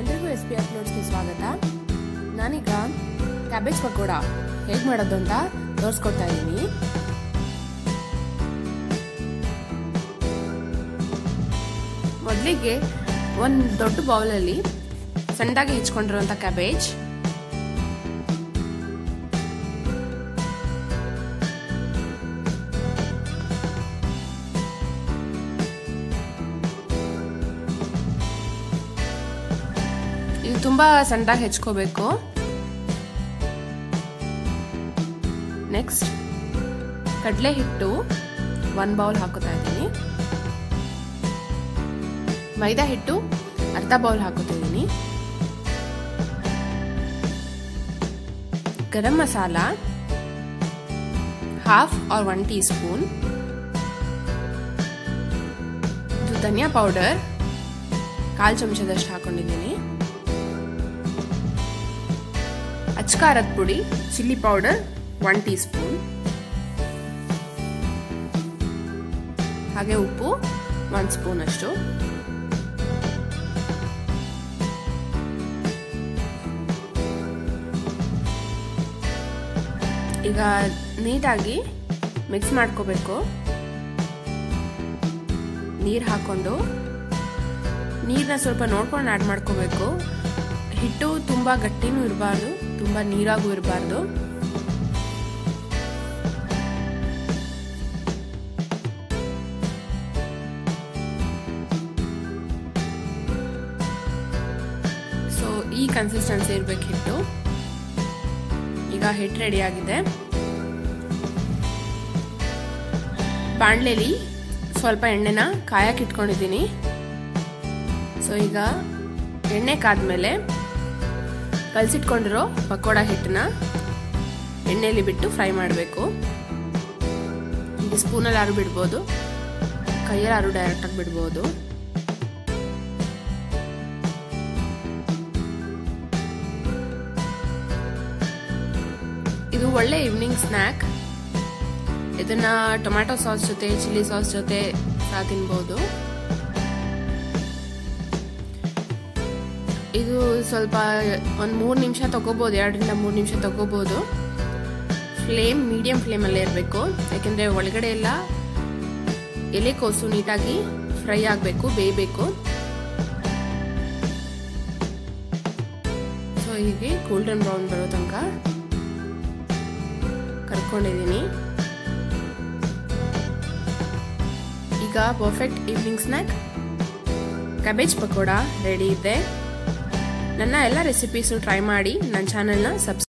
ಎಲ್ರಿಗೂ SP ಅಪ್ಲೋಡ್ಸ್ಗೆ ಸ್ವಾಗತ. ನಾನೀಗ ಕ್ಯಾಬೇಜ್ ಪಕೋಡ ಹೇಗೆ ಮಾಡೋದು ಅಂತ ತೋರಿಸ್ಕೊಡ್ತಾ ಇದ್ದೀನಿ. ಮೊದಲಿಗೆ ಒಂದು ದೊಡ್ಡ ಬೌಲಲ್ಲಿ ಸಣ್ಣದಾಗಿ ಹೆಚ್ಚಿಕೊಂಡಿರುವಂಥ ಕ್ಯಾಬೇಜ್, ಇದು ತುಂಬಾ ಸಣ್ಣದಾಗಿ ಹೆಚ್ಕೋಬೇಕು. ನೆಕ್ಸ್ಟ್ ಕಡಲೆ ಹಿಟ್ಟು 1 ಬೌಲ್ ಹಾಕೋತಾ ಇದ್ದೀನಿ. ಮೈದಾ ಹಿಟ್ಟು ಅರ್ಧ ಬೌಲ್ ಹಾಕೋತಾ ಇದ್ದೀನಿ. ಗರಂ ಮಸಾಲ ಹಾಫ್ और 1 ಟೀಸ್ಪೂನ್. ಧನಿಯಾ ಪೌಡರ್ 1/4 ಚಮಚದಷ್ಟು ಹಾಕೊಂಡಿದ್ದೀನಿ. ಅಚ್ಕಾರದ ಪುಡಿ ಚಿಲ್ಲಿ ಪೌಡರ್ 1 ಟೀಸ್ಪೂನ್. ಹಾಗೆ ಉಪ್ಪು 1 ಸ್ಪೂನ್ ಅಷ್ಟು. ಈಗ ನೀಟಾಗಿ ಮಿಕ್ಸ್ ಮಾಡ್ಕೋಬೇಕು. ನೀರು ಹಾಕೊಂಡು ನೀರನ್ನ ಸ್ವಲ್ಪ ನೋಡ್ಕೊಂಡು ಆ್ಯಡ್ ಮಾಡ್ಕೋಬೇಕು. ಹಿಟ್ಟು ತುಂಬಾ ಗಟ್ಟಿನೂ ಇರಬಾರ್ದು, ತುಂಬಾ ನೀರಾಗೂ ಇರಬಾರ್ದು. ಸೊ ಈ ಕನ್ಸಿಸ್ಟೆನ್ಸಿ ಇರಬೇಕು ಹಿಟ್ಟು. ಈಗ ಹಿಟ್ಟು ರೆಡಿ ಆಗಿದೆ. ಬಾಣಲೆಲಿ ಸ್ವಲ್ಪ ಎಣ್ಣೆನ ಕಾಯಕ್ಕೆ ಇಟ್ಕೊಂಡಿದ್ದೀನಿ. ಸೊ ಈಗ ಎಣ್ಣೆ ಕಾದ್ಮೇಲೆ ಕಲಸಿಟ್ಕೊಂಡಿರೋ ಪಕೋಡ ಹಿಟ್ಟನ್ನ ಎಣ್ಣೆಯಲ್ಲಿ ಬಿಟ್ಟು ಫ್ರೈ ಮಾಡಬೇಕು. ಈಗ ಸ್ಪೂನಲ್ಲಿ ಯಾರು ಬಿಡ್ಬೋದು, ಕೈಯಲ್ಲಿ ಯಾರು ಡೈರೆಕ್ಟಾಗಿ ಬಿಡ್ಬೋದು. ಇದು ಒಳ್ಳೆ ಈವ್ನಿಂಗ್ ಸ್ನ್ಯಾಕ್. ಇದನ್ನ ಟೊಮ್ಯಾಟೊ ಸಾಸ್ ಜೊತೆ, ಚಿಲ್ಲಿ ಸಾಸ್ ಜೊತೆ ಸಹ ತಿನ್ಬೋದು. ಇದು ಸ್ವಲ್ಪ ಒಂದು 3 ನಿಮಿಷ ತಗೋಬಹುದು, 2 ರಿಂದ 3 ನಿಮಿಷ ತಗೋಬಹುದು. ಫ್ಲೇಮ್ ಮೀಡಿಯಂ ಫ್ಲೇಮಲ್ಲೇ ಇರಬೇಕು, ಯಾಕೆಂದರೆ ಒಳಗಡೆ ಎಲ್ಲ ಎಲೆಕೋಸು ನೀಟಾಗಿ ಫ್ರೈ ಆಗಬೇಕು, ಬೇಯಬೇಕು. ಸೊ ಹೀಗೆ ಗೋಲ್ಡನ್ ಬ್ರೌನ್ ಬರೋ ತನಕ ಕರ್ಕೊಂಡಿದ್ದೀನಿ. ಈಗ perfect evening snack cabbage pakoda ready ಇದೆ. ನನ್ನ ಎಲ್ಲ ರೆಸಿಪೀಸು ಟ್ರೈ ಮಾಡಿ ನನ್ನ ಚಾನೆಲ್ನ ಸಬ್ಸ್ಕ್ರೈಬ್